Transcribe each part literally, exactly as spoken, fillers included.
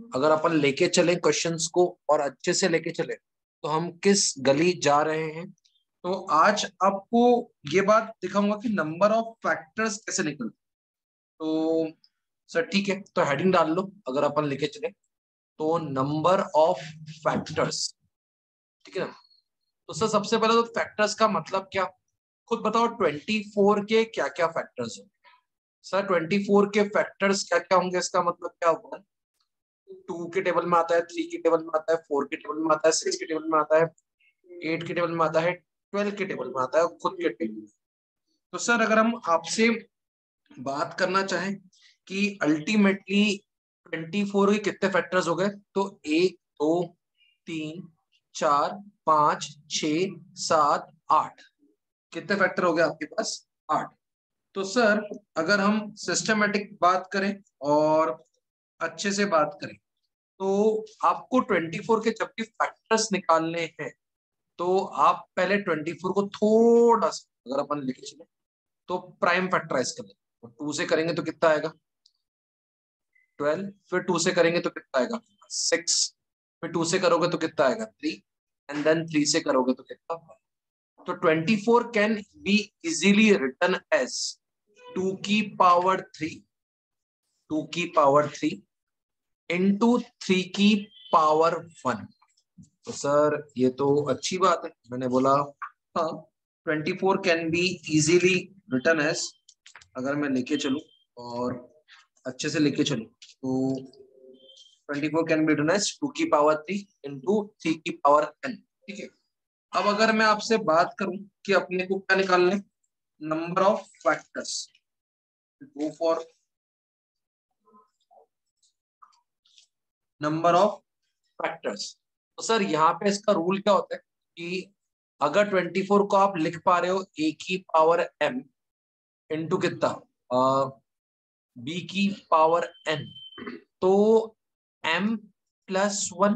अगर अपन लेके चले क्वेश्चंस को और अच्छे से लेके चले तो हम किस गली जा रहे हैं। तो आज आपको ये बात दिखाऊंगा कि नंबर ऑफ फैक्टर्स कैसे निकलते। तो सर ठीक है, तो हेडिंग डाल लो अगर अपन लेके चले तो नंबर ऑफ फैक्टर्स। ठीक है ना। तो सर सबसे पहले तो फैक्टर्स का मतलब क्या, खुद बताओ। ट्वेंटी फोर के क्या क्या फैक्टर्स होंगे सर? ट्वेंटी फोर के फैक्टर्स क्या क्या होंगे, इसका मतलब क्या होगा? टू के टेबल में आता है, थ्री के टेबल में आता है, फोर के टेबल में आता है, सिक्स के टेबल में आता है, एट के टेबल में आता है, ट्वेल्व के टेबल में आता है, खुद के टेबल में। तो सर अगर हम आपसे बात करना चाहें कि अल्टीमेटली ट्वेंटी फोर के कितने फैक्टर्स हो गए, तो एक, दो, तीन, चार, पांच, छ, सात, आठ, कितने फैक्टर हो गए आपके पास? आठ। तो सर अगर हम सिस्टमेटिक बात करें और अच्छे से बात करें तो आपको ट्वेंटी फोर के जब भी फैक्टर्स निकालने हैं तो आप पहले ट्वेंटी फोर को थोड़ा सा अगर अपन लिखे चले तो प्राइम फैक्टराइज कर लेंगे। तो टू से करेंगे तो कितना आएगा? ट्वेल्व। फिर टू से करेंगे तो कितना आएगा? सिक्स। फिर टू से करोगे तो कितना आएगा? थ्री। एंड देन थ्री से करोगे तो कितना? तो twenty four can be easily written as two की पावर थ्री, टू की पावर थ्री इंटू थ्री की पावर वन। तो सर ये तो अच्छी बात है, मैंने बोला हाँ twenty four can be easily written as, अगर मैं लेके चलूं और अच्छे से लेके चलूं तो twenty four can be written as two की पावर थ्री इंटू थ्री की पावर एन। ठीक है। अब अगर मैं आपसे बात करूं कि अपने को क्या निकालना है, number of factors, go for number of factors. तो सर यहाँ पे इसका रूल क्या होता है कि अगर ट्वेंटी फोर को आप लिख पा रहे हो ए की पावर एम इंटू कितना बी की पावर एन, तो m plus one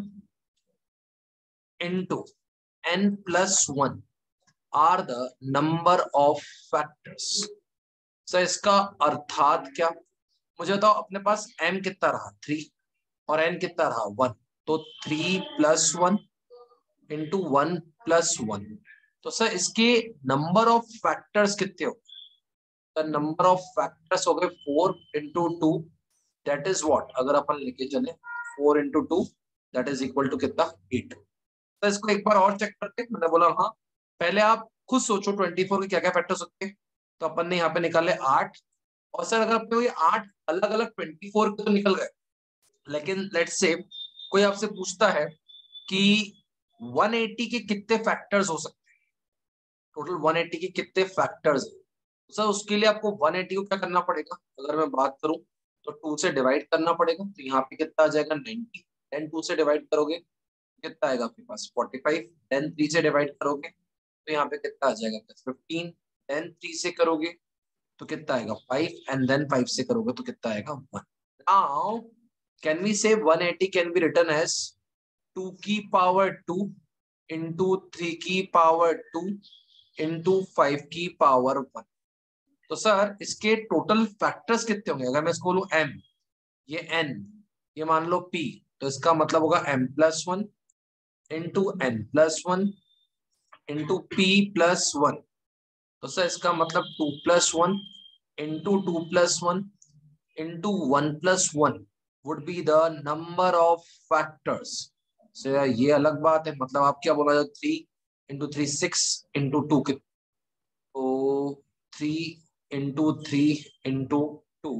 into n plus one are the number of factors. Sir इसका अर्थात क्या, मुझे बताओ। अपने पास एम कितना रहा? थ्री। और एन कितना रहा? वन। तो three plus one into one plus one. तो सर इसके नंबर ऑफ फैक्टर्स कितने हो? द नंबर ऑफ फैक्टर्स हो गए four into two, that is what, अगर अपन लेके चले four into two that is equal to कितना? एट। तो इसको एक बार और चेक करते हैं। मैंने बोला हाँ, पहले आप खुद सोचो ट्वेंटी फोर के क्या क्या फैक्टर्स होते हैं। तो अपन ने यहाँ पे निकाले आठ। और सर अगर अपने ये आठ अलग अलग ट्वेंटी फोर के तो निकल गए, लेकिन लेट्स से कोई आपसे पूछता है कि वन एटी के कितने फैक्टर्स हो सकते हैं, टोटल वन एटी के कितने फैक्टर्स हैं? तो सर उसके लिए आपको वन एटी को क्या करना पड़ेगा, अगर मैं बात करूं तो टू से डिवाइड करना पड़ेगा। तो यहाँ पे कितना आ जाएगा? नाइनटी। देन टू से डिवाइड करोगे कितना आएगा आपके पास? Forty five. देन थ्री से डिवाइड करोगे तो यहाँ पे कितना आ जाएगा? फिफ्टीन। देन थ्री से करोगे तो कितना आएगा? फाइव। एंड देन फाइव से करोगे तो कितना आएगा? One. Now can we say one eighty can be written as two की पावर टू इंटू थ्री की पावर टू इंटू फाइव की पावर वन। तो सर इसके टोटल फैक्टर्स कितने होंगे? अगर मैं इसको बोलूं एम, ये एन, ये मान लो पी, तो इसका मतलब होगा m plus one into n plus one into p plus one. तो सर इसका मतलब two plus one into two plus one into one plus one would be the number of factors. Sir ये अलग बात है, मतलब आप क्या बोला? Three into three six into two, तो three into three into two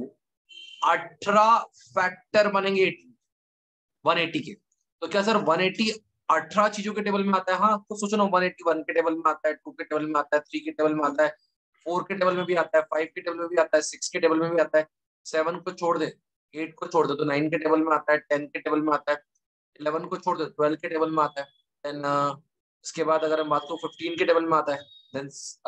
अठारह फैक्टर बनेंगे वन एटी के। तो क्या सर वन एटी अठारह चीजों के टेबल में आता है? हाँ, तो सोचो ना, वन एटी वन के टेबल में आता है, टू के टेबल में आता है, थ्री के टेबल में आता है, फोर के टेबल में भी आता है, फाइव के टेबल में भी आता है, सिक्स के टेबल में भी आता है, सेवन को छोड़ दे, एट को छोड़ दे तो नाइन के टेबल में आता है, टेन के टेबल में आता है, इलेवन को छोड़ दे ट्वेल्व के टेबल में आता है। देन इसके बाद अगर हम बात करो फिफ्टीन के टेबल में आता है, देन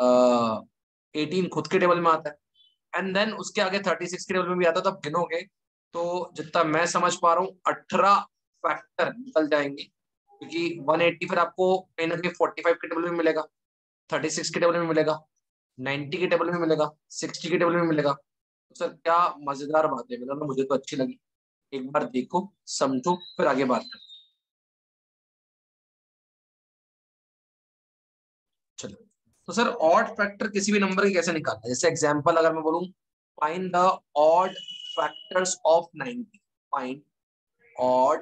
एटीन खुद के टेबल में आता है, एंड देन उसके आगे थर्टी सिक्स के टेबल में भी आता है। तो आप गिनोगे तो जितना मैं समझ पा रहा हूँ अठारह फैक्टर निकल जाएंगे, क्योंकि वन एटी फिर आपको कहीं ना कहीं फोर्टी फाइव के टेबल में मिलेगा, थर्टी सिक्स के टेबल में मिलेगा, नाइनटी के टेबल में मिलेगा, सिक्सटी के टेबल में मिलेगा। तो सर क्या मजेदार बात है, मतलब मुझे तो अच्छी लगी। एक बार देखो, समझो, फिर आगे बात करते। चलो, तो सर ऑड फैक्टर किसी भी नंबर की कैसे निकालना है? जैसे एग्जांपल अगर मैं बोलूं, find the odd factors of ninety, find odd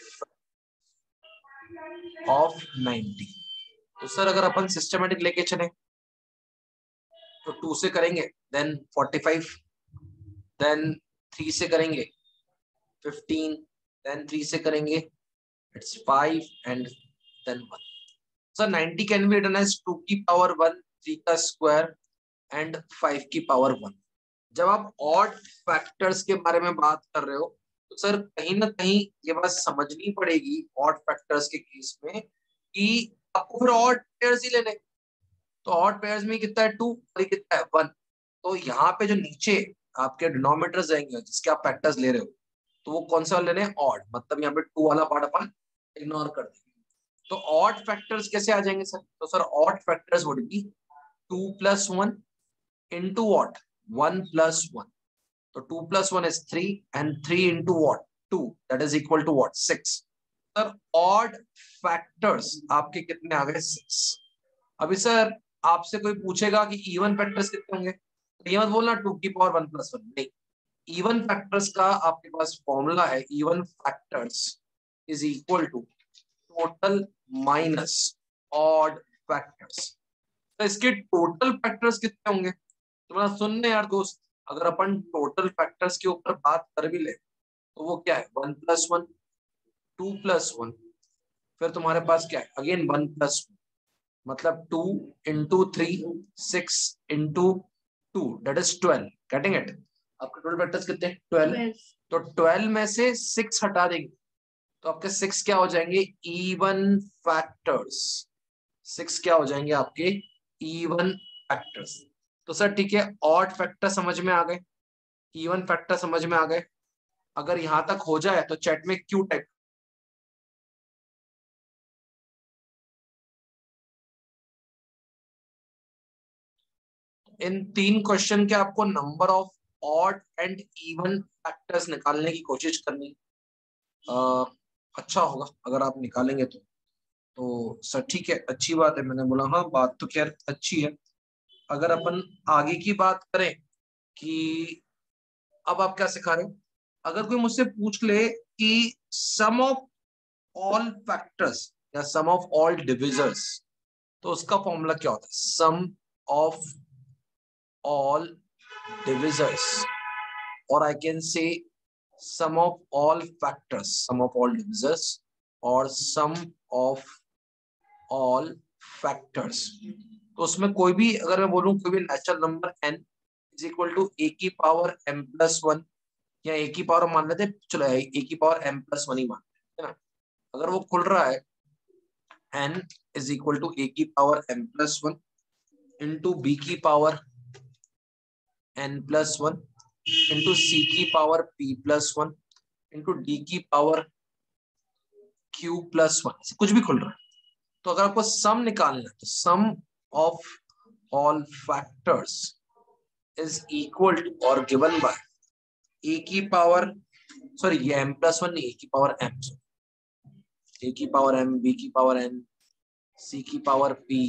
of ninety. तो सर अगर अपन सिस्टमेटिक लेके चले तो टू से करेंगे, then forty five, then three से करेंगे फिफ्टीन, देन थ्री से करेंगे it's five, and then one. Sir ninety can be written as two की पावर वन, थ्री का स्क्वायर एंड फाइव की पावर वन। जब आप ऑड फैक्टर्स के बारे में बात कर रहे हो तो सर कहीं ना कहीं ये बात समझनी पड़ेगी ऑड फैक्टर्स के केस में कि आपको फिर ऑड पेयर्स ही लेने। तो ऑड पेयर्स में कितना है? टू, और ये कितना है? वन। तो यहाँ पे जो नीचे आपके डिनोमिनेटर्स जाएंगे जिसके आप फैक्टर्स ले रहे हो, तो वो कौन सा लेने हैं? ऑड। मतलब यहाँ पे टू वाला पार्ट अपन इग्नोर कर देंगे। तो ऑड फैक्टर्स कैसे आ जाएंगे सर? तो sir odd factors would be two plus one into what? One plus one. तो two plus one is three, and three into what? Two, that is equal to what? Six. Sir odd factors आपके कितने आ गए? Six. अभी sir आपसे कोई पूछेगा कि even factors कितने होंगे, तो ये मत बोलना टू की पावर वन प्लस वन, नहीं। इवन फैक्टर्स का आपके पास फॉर्मूला है, even factors is equal to total minus odd factors. तो इसके टोटल फैक्टर्स कितने होंगे? तुम्हारा सुनने यार दोस्त, अगर अपन टोटल फैक्टर्स के ऊपर बात कर भी ले तो वो क्या है? One plus one, two plus one, फिर तुम्हारे पास क्या है? अगेन वन प्लस वन, मतलब two into three, six into two, that is twelve. Getting it? आपके टोटल फैक्टर्स कितने? ट्वेल्व। तो ट्वेल्व में से सिक्स हटा देंगे तो आपके सिक्स क्या हो जाएंगे? Even factors. सिक्स क्या हो जाएंगे आपके? Even factors. तो सर ठीक है, ऑड फैक्टर समझ में आ गए, इवन फैक्टर समझ में आ गए। अगर यहां तक हो जाए तो चैट में क्यू टाइप। इन तीन क्वेश्चन के आपको number of odd and even factors निकालने की कोशिश करनी। आ, अच्छा होगा अगर आप निकालेंगे तो। तो सर ठीक है, अच्छी बात है। मैंने बोला हाँ, बात तो खैर अच्छी है। अगर अपन आगे की बात करें कि अब आप क्या सिखा रहे हो, अगर कोई मुझसे पूछ ले कि सम ऑफ ऑल फैक्टर्स या सम ऑफ ऑल डिविजर्स, तो उसका फॉर्मूला क्या होता है? सम ऑफ ऑल डिविजर्स, और I can say sum of all factors, sum of all divisors, और सम ऑफ ऑल फैक्टर्स। तो उसमें कोई भी अगर मैं बोलूं कोई भी natural number n is equal to a की पावर m प्लस वन, या ए की पावर मान लेते, चलो ए की पावर m प्लस वन ही मान लेते है ना। अगर वो खुल रहा है n is equal to a की power m plus one into B की power n plus one into सी की power p plus one into d की पावर q प्लस वन, कुछ भी खुल रहा है। तो अगर आपको सम निकालना है तो sum of all factors is equal to और गिवन बाय ए की पावर, सॉरी ये m प्लस वन नहीं, ए की पावर m, ए की पावर m, बी की पावर n, सी की पावर p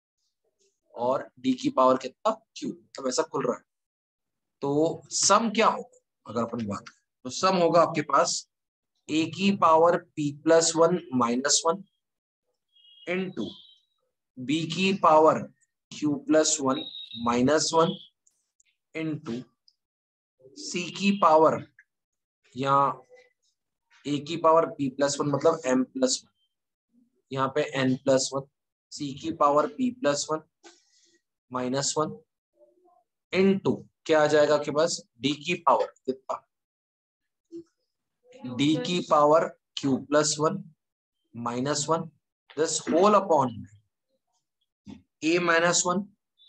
और डी की पावर कितना? q। अब ऐसा खुल रहा है तो सम क्या होगा? अगर अपन बात करें तो सम होगा आपके पास ए की power p plus one minus one into B की power q plus one minus one into सी की पावर, या ए की पावर p प्लस वन मतलब m प्लस वन, यहाँ पे n प्लस वन, सी की power p plus one minus one into क्या आ जाएगा आपके पास? d की पावर कितना? d की power q plus one minus one, this whole upon a minus one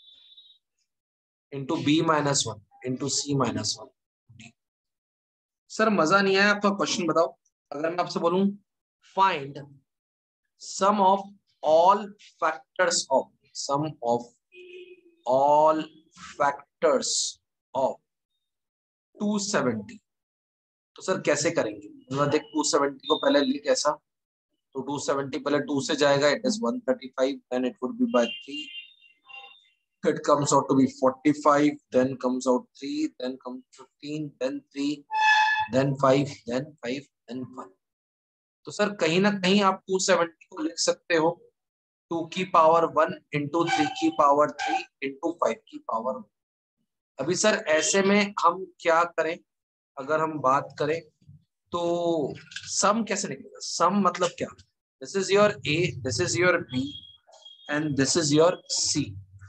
into b minus one into c minus one. Sir मजा नहीं आया आपका क्वेश्चन? बताओ, अगर मैं आपसे बोलूं find sum of all factors of, sum of all factors of two seventy, तो तो सर कैसे करेंगे? देख टू सेवेंटी को पहले लिख ऐसा, तो टू सेवेंटी पहले टू से जाएगा, it is one thirty five, then it would be by three, it comes out to be forty-five, then comes out three, then comes fifteen, then three, then five, then five, then one. तो sir कहीं ना कहीं आप to seventy को लिख सकते हो two की पावर वन इंटू थ्री की पावर थ्री इंटू फाइव की पावर वन. अभी सर ऐसे में हम क्या करें? अगर हम बात करें तो सम कैसे निकलेगा? सम मतलब क्या? This is your a, this is your b and this is your c.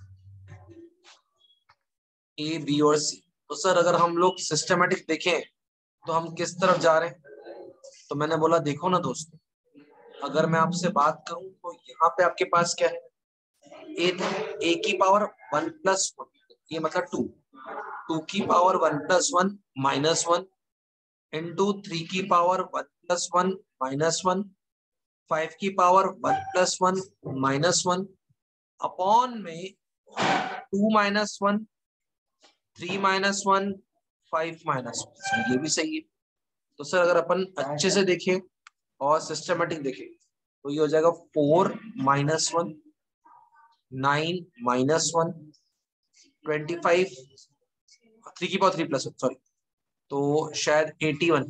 A, b और सी. तो सर अगर हम लोग सिस्टमेटिक देखें तो हम किस तरफ जा रहे हैं? तो मैंने बोला देखो ना दोस्तों, अगर मैं आपसे बात करूं तो यहाँ पे आपके पास क्या है? ए था, ए की पावर वन प्लस वन, ये मतलब टू, टू की power one plus one minus one into three की power one plus one minus one, five की power one plus one minus one, upon में two minus one, three minus one, five minus one. ये भी सही है. तो sir अगर अपन अच्छे से देखें और सिस्टमेटिक देखें तो ये हो जाएगा four minus one, nine minus one, twenty five, three की power three plus one, sorry, तो शायद eighty one,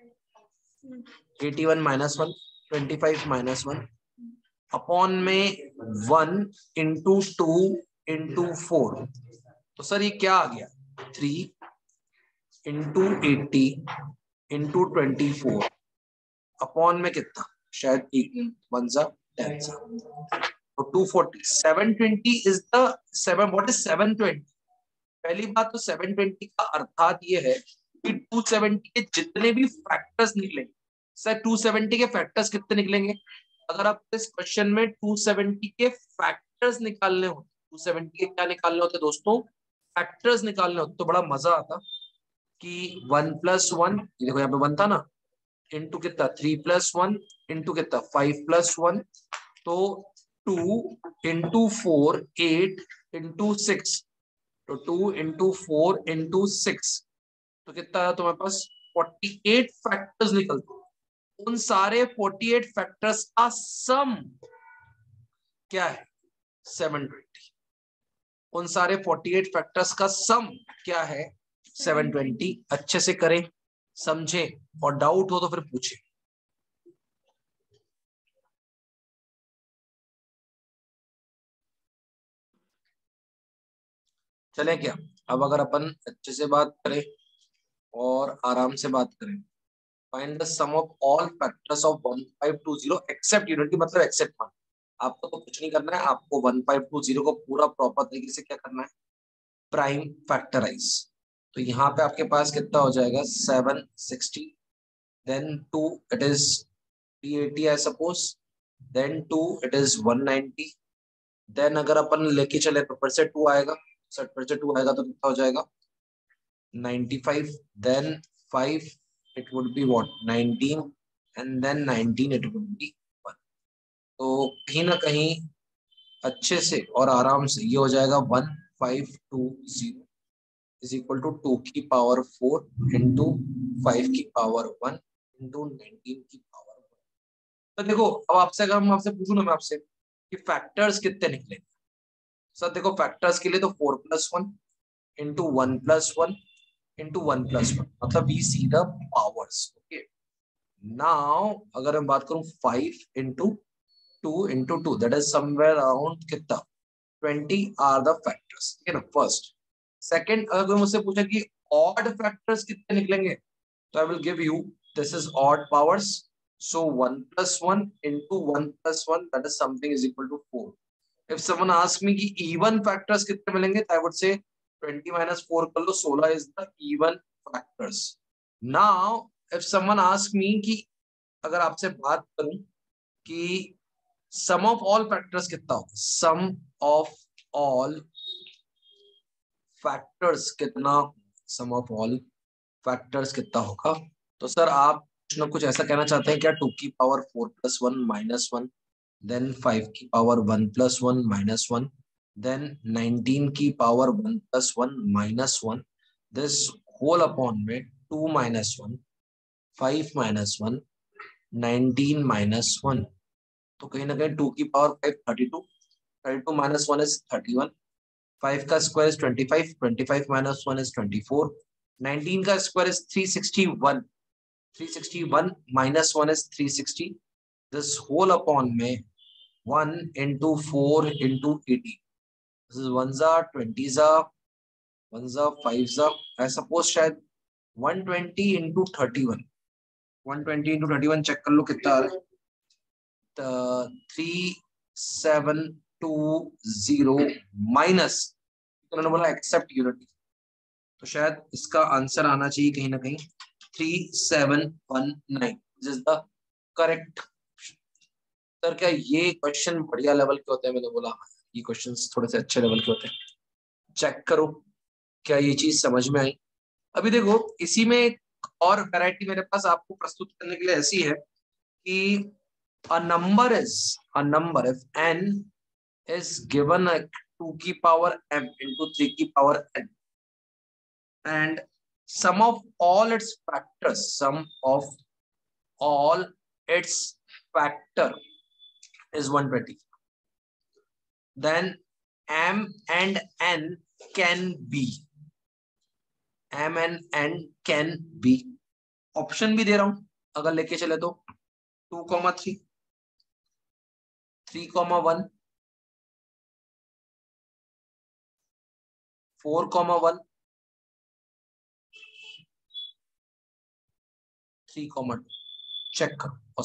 eighty one minus one, twenty five minus one, upon में one into two into four. तो सर ये क्या आ गया? Three into eighty into twenty four, upon में कितना? शायद एक वन सा टेन सा, तो two forty. Seven twenty is the seven. What is seven twenty? पहली बात तो सेवन ट्वेंटी का अर्थात ये है कि टू सेवेंटी के जितने भी फैक्टर्स निकलेंगे. सर टू सेवेंटी के फैक्टर्स कितने निकलेंगे? अगर आप इस क्वेश्चन में टू सेवेंटी के फैक्टर्स निकालने होते, टू सेवेंटी के क्या निकालने होते दोस्तों? फैक्टर्स निकालने होते, तो बड़ा मजा आता कि वन प्लस वन, ये देखो यहाँ पे वन था ना, इंटू कितना? थ्री प्लस वन इंटू कितना? फाइव प्लस वन, तो two into four eight into six, तो two into four into six, तो कितना है तुम्हारे पास? फोर्टी एट फैक्टर्स निकलते. उन सारे फोर्टी एट फैक्टर्स का सम क्या है? Seven twenty. उन सारे फोर्टी एट फैक्टर्स का सम क्या है? Seven twenty. अच्छे से करें, समझें, और डाउट हो तो फिर पूछें. चले क्या? अब अगर अपन अच्छे से बात करें और आराम से बात करें, find the sum of all factors of one five two zero except unity, मतलब एक्सेप्ट वन. आपको तो कुछ नहीं करना है, आपको वन फाइव टू जीरो को पूरा प्रॉपर तरीके से क्या करना है? Prime factorize. तो यहाँ पे आपके पास कितना हो जाएगा? Seven sixty, then two it is three eighty I suppose, then two it is one ninety, then अगर अपन लेके चले तो फिर से टू आएगा, फिर से टू आएगा तो कितना हो जाएगा? Ninety five, then five it would be what? Nineteen, and then nineteen it would be one. तो कहीं ना कहीं अच्छे से और आराम से ये हो जाएगा one five two zero is equal to two की पावर फोर इंटू फाइव की पावर वन इंटू नाइनटीन की पावर वन. तो देखो अब आपसे, अगर हम आपसे पूछूं ना मैं आपसे कि फैक्टर्स कितने निकलेंगे, सर देखो फैक्टर्स के लिए तो four plus one into one plus one into one plus one, मतलब we see the powers. Okay, now अगर मैं बात करूं five into two into two, that is somewhere around कितना? Twenty are the factors. ठीक है ना? फर्स्ट. सेकंड, अगर कोई मुझसे पूछे कि ऑड फैक्टर्स कितने निकलेंगे, तो I will give you, this is odd powers, so one plus one into one plus one, that is something is equal to four. If someone asks me कि even factors कितने मिलेंगे, I would say twenty minus four कर लो, सोलह is the even factors. Now if someone asks me कि अगर आपसे बात करूं कि sum of all factors कितना होगा, sum of all factors कितना, sum of all factors कितना होगा, तो सर आप कुछ ना कुछ ऐसा कहना चाहते हैं क्या? टू की power four plus one minus one, then five की power one plus one minus one, then nineteen की power one plus one minus one, this whole upon में two minus one five minus one, nineteen minus one, तो कहीं ना कहीं two की power five, thirty two, thirty two minus one is thirty one, five का square is twenty five, twenty five minus one is twenty four, nineteen का square is three sixty one, three sixty one minus one is three sixty. This whole upon में one into four into eighty. This is one za, twenty za, one za, five za. I suppose शायद one twenty into thirty-one. one twenty into thirty-one check कर लो कितना आ रहा है. three seven two zero minus. उन्होंने बोला accept unity, तो शायद इसका आंसर आना चाहिए कहीं ना कहीं three seven one nine. This is the correct. Sir क्या ये क्वेश्चन बढ़िया लेवल के होते हैं? मैंने बोला ये क्वेश्चंस थोड़े से अच्छे लेवल के होते हैं. चेक करो क्या ये चीज समझ में आई. अभी देखो इसी में एक और वैरायटी मेरे पास आपको प्रस्तुत करने के लिए ऐसी है कि a number is a number if n is given a two की पावर m into थ्री की power n and sum of all its factors, sum of all its factor is one twenty, then m and n can be, m and n can be, option भी दे रहा हूं अगर लेके चले तो two comma three, three comma one, four comma one, three comma two. Check करो.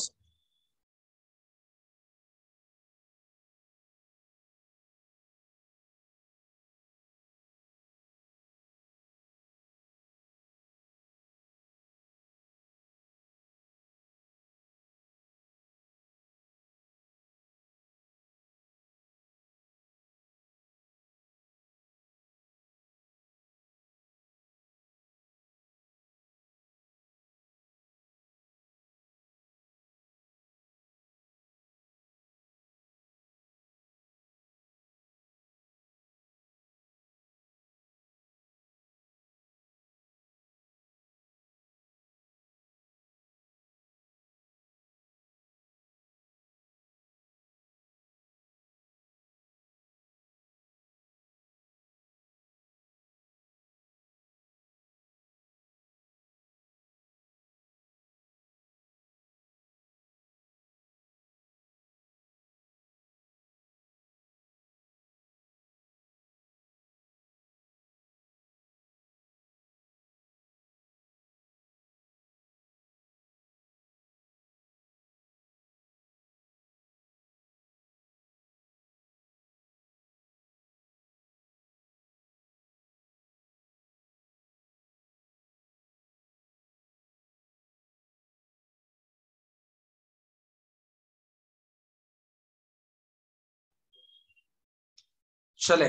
चले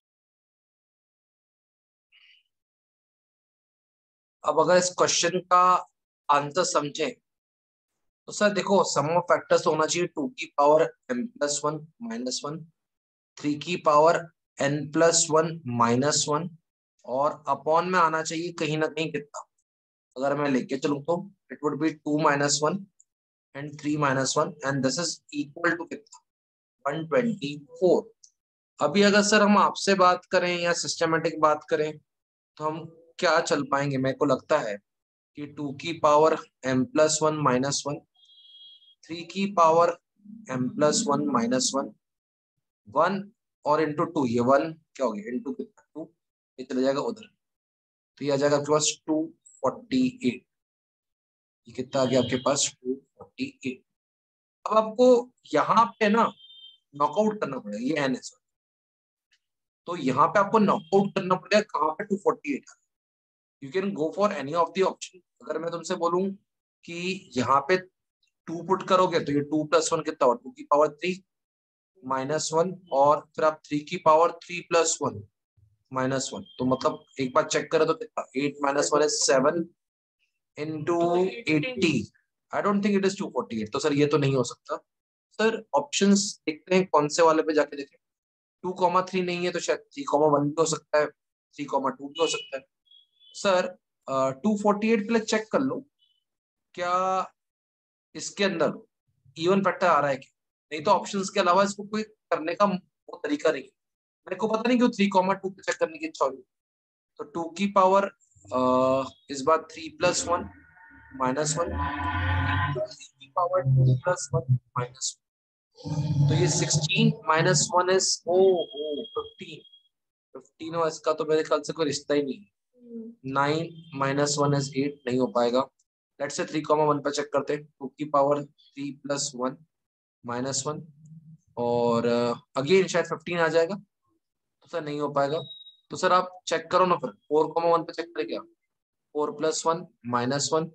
अब अगर इस क्वेश्चन का आंसर समझे तो सर देखो सम ऑफ फैक्टर्स होना चाहिए टू की power m plus one minus one, three की power n plus one minus one, और अपॉन में आना चाहिए कहीं ना कहीं कितना. अगर मैं लेके चलूं तो it would be two minus one and three minus one and this is equal to कितना, वन ट्वेंटी फोर. अभी अगर सर हम आपसे बात करें या सिस्टमेटिक बात करें तो हम क्या चल पाएंगे? मेरे को लगता है कि टू की power m plus one minus one, three की power m plus one minus one, one और इंटू टू, ये वन क्या हो गया इंटू कितना टू, ये चला जाएगा उधर, तो ये आ जाएगा आपके पास टू फोर्टी एट. ये कितना आ गया आपके पास टू फोर्टी एट. अब आपको यहाँ पे ना नॉकआउट करना पड़ेगा, ये एन है सर, तो यहाँ पे आपको नॉकआउट करना पड़ेगा कहाँ पे two forty eight. You can go for any of the option. अगर मैं तुमसे बोलूं कि यहाँ पे टू पुट करोगे तो ये टू प्लस वन कितना हुआ, टू की पावर थ्री माइनस वन, और फिर आप थ्री की power three plus one minus one, तो मतलब एक बार चेक करें तो कितना, eight minus one is seven into eighty. I don't think it is two forty eight. तो सर ये तो नहीं हो सकता. सर ऑप्शंस देखते हैं कौन से वाले पे जाके देखें. टू कॉमा थ्री नहीं है तो शायद थ्री कॉमा वन भी हो सकता है, थ्री कॉमा टू भी हो सकता है. Sir two forty eight plus check कर लो. क्या इसके अंदर इवन फैक्टर आ रहा है क्या? नहीं तो ऑप्शंस के अलावा इसको कोई करने का वो तरीका नहीं है। मेरे को पता नहीं क्यों थ्री कॉमा टू चेक करने की इच्छा हुई। तो टू की पावर इस बार three plus one minus one, three की power two plus one minus one, तो ये sixteen minus one is oh oh fifteen. Fifteen और इसका तो मेरे ख्याल से कोई रिश्ता ही नहीं है। Nine minus one is eight, नहीं हो पाएगा। Let's say three comma one पर चेक करते हैं। टू की power three plus one minus one, और अगेन शायद फिफ्टीन आ जाएगा, तो सर नहीं हो पाएगा। तो सर आप चेक करो ना फिर, फोर कॉमा वन पे चेक करें क्या? Four plus one minus one,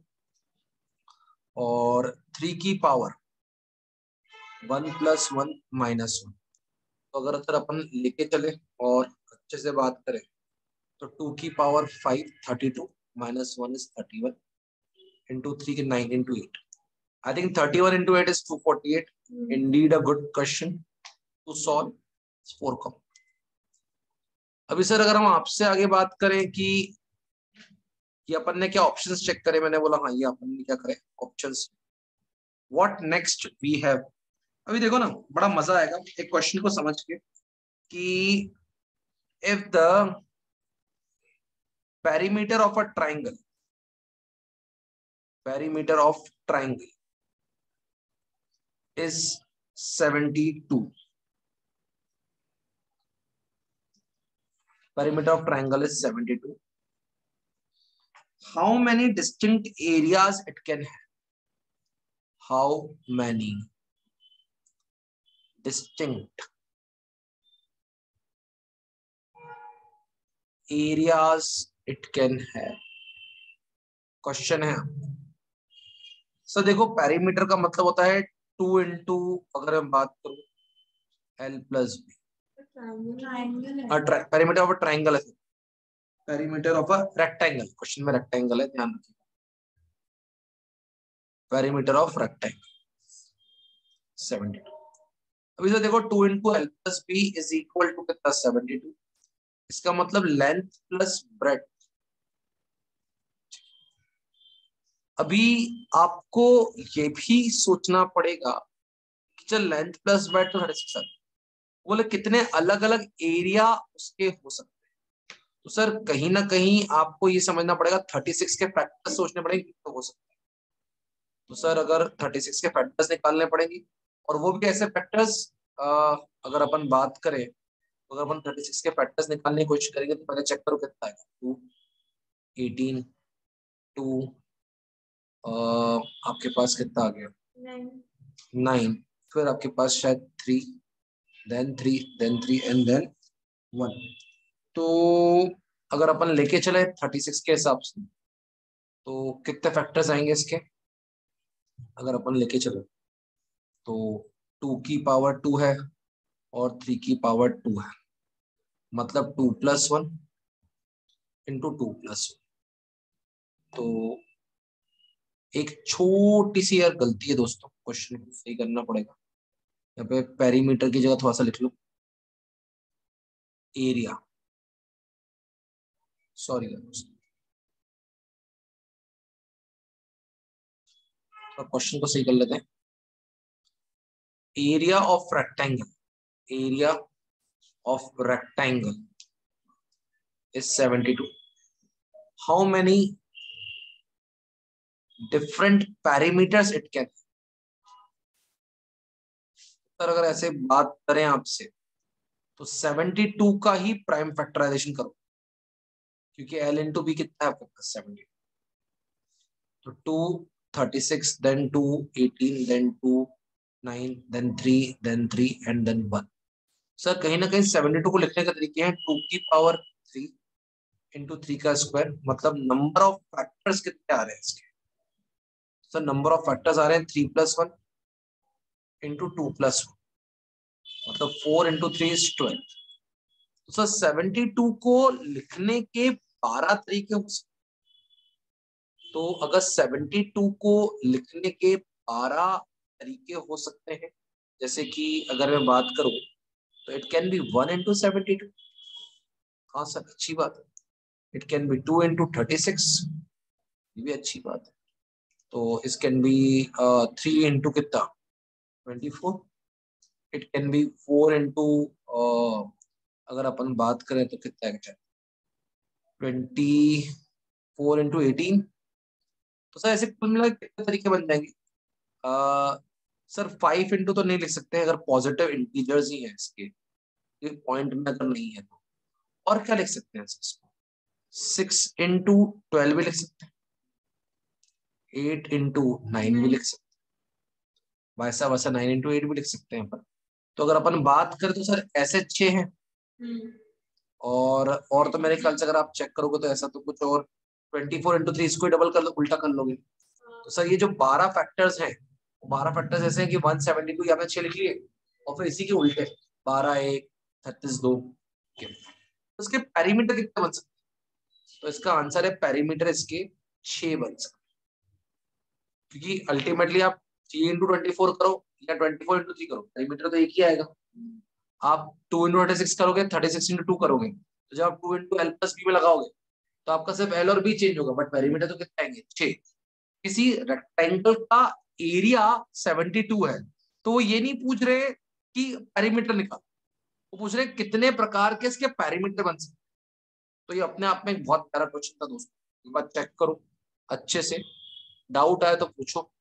और थ्री की power one plus one minus one. तो अगर सर अपन लेके चले और अच्छे से बात करें तो टू की power five thirty two minus one is thirty one, into three के nine into eight. I think thirty one into eight is two forty eight. Indeed a good question to solve four comma. अभी sir अगर हम आपसे आगे बात करें कि कि अपन ने क्या ऑप्शंस चेक करे, मैंने बोला हाँ ये अपन ने क्या करे options. What next we have. अभी देखो ना बड़ा मजा आएगा एक क्वेश्चन को समझ के कि if the perimeter of a triangle, perimeter of triangle is seventy two, perimeter of triangle is seventy-two, how many distinct areas it can have? How many distinct areas it can have? Question है। Sir देखो perimeter का मतलब होता है two into, अगर मैं बात करूं L plus B, perimeter of a triangle है, perimeter of a rectangle, question में रेक्टेंगल है ध्यान रखिए, perimeter of rectangle seventy two. अभी तो देखो two into L plus B is equal to कितना सेवेंटी टू, इसका मतलब लेंथ प्लस ब्रेथ। अभी आपको ये भी सोचना पड़ेगा कि चल लेंथ प्लस ब्रेथ तो थर्टी सिक्स, बोले कितने अलग अलग एरिया उसके हो सकते हैं। तो सर कहीं ना कहीं आपको ये समझना पड़ेगा थर्टी सिक्स के फैक्टर्स सोचने पड़ेंगे तो हो सकता है। तो सर अगर थर्टी सिक्स के फैक्टर्स निकालने पड़ेंगे, और वो भी ऐसे फैक्टर्स, अगर अपन बात करें तो अगर अपन थर्टी सिक्स के फैक्टर्स निकालने की कोशिश करेंगे तो पहले चेक करो कितना आएगा, टू, एटीन, टू, आपके पास कितना आ गया, नाइन, फिर आपके पास शायद three, then three, then three and then one. तो अगर अपन लेके चले थर्टी सिक्स के हिसाब से तो कितने फैक्टर्स आएंगे इसके, अगर अपन लेके चले तो टू की पावर टू है और थ्री की पावर टू है, मतलब two plus one into two plus one. तो एक छोटी सी यार गलती है दोस्तों, क्वेश्चन को सही करना पड़ेगा। यहाँ पे पेरीमीटर की जगह थोड़ा सा लिख लो एरिया, सॉरी दोस्तों, क्वेश्चन को सही कर लेते हैं। Area of rectangle, area of rectangle is seventy-two. How many different perimeters it can? Sir अगर ऐसे बात करें आपसे तो बहत्तर का ही प्राइम फैक्टराइजेशन करो, क्योंकि L इंटू बी कितना है आपके पास सेवेंटी, तो two, thirty six, then two, eighteen, then two, nine, then three, then three and then one. Sir कहीं ना कहीं बहत्तर को लिखने का तरीके हैं टू की पावर थ्री इंटू थ्री का स्क्वायर, मतलब नंबर ऑफ फैक्टर्स कितने आ रहे हैं इसके। सर नंबर ऑफ फैक्टर्स आ रहे हैं three plus one into two plus one, मतलब four into three is twelve. तो सर सेवेंटी टू को लिखने के बारह तरीके हो सकते, तो अगर सेवेंटी टू को लिखने के बारह तरीके हो सकते हैं, जैसे कि अगर मैं बात करूं तो it can be one into seventy two, हाँ सर अच्छी बात है। It can be two into thirty six, ये भी अच्छी बात है। तो is can be three into कितना twenty four, it can be four into, अगर अपन बात करें तो कितना है ट्वेंटी फोर इंटू एटीन। तो सर ऐसे कुल मिला के कितने तरीके बन जाएंगे? आ, सर फाइव इंटू तो नहीं लिख सकते अगर पॉजिटिव इंटीजर्स ही हैं इसके, ये पॉइंट में अगर नहीं है तो। और क्या लिख सकते हैं इसको? सिक्स इंटू ट्वेल्व भी लिख सकते हैं, एट इंटू नाइन भी लिख सकते हैं, वैसा वैसा नाइन इंटू एट भी लिख सकते हैं अपन। तो अगर अपन बात करें तो सर ऐसे छह हैं, और और तो मेरे ख्याल से अगर आप चेक करोगे तो ऐसा तो कुछ और ट्वेंटी फोर इंटू थ्री, इसको डबल कर लो, उल्टा कर लोगे। तो सर ये जो बारह फैक्टर्स हैं, बारह फैक्टर्स ऐसे हैं कि वन सेवेंटी टू यहाँ पे छह लिख लिए, और फिर इसी के उल्टे बारह एक छत्तीस दो। तो इसके पेरीमीटर कितने बन सकते हैं? तो इसका आंसर है पेरीमीटर इसके छह बन सकते, क्योंकि अल्टीमेटली आप थ्री इंटू ट्वेंटी फोर करो या ट्वेंटी फोर इंटू थ्री करो, पेरीमीटर तो एक ही आएगा। आप टू इंटू थर्टी सिक्स करोगे, थर्टी सिक्स इंटू टू करोगे, तो जब आप two into L plus B में लगाओगे तो आपका सिर्फ एल और बी चेंज होगा, बट पेरीमीटर तो कितना आएंगे छह। किसी रेक्टेंगल का एरिया सेवेंटी टू है, तो वो ये नहीं पूछ रहे कि पेरीमीटर निकाल, वो पूछ रहे कितने प्रकार के इसके पेरीमीटर बन सकते। तो ये अपने आप में एक बहुत प्यारा क्वेश्चन था दोस्तों, एक बार चेक करो अच्छे से, डाउट आए तो पूछो।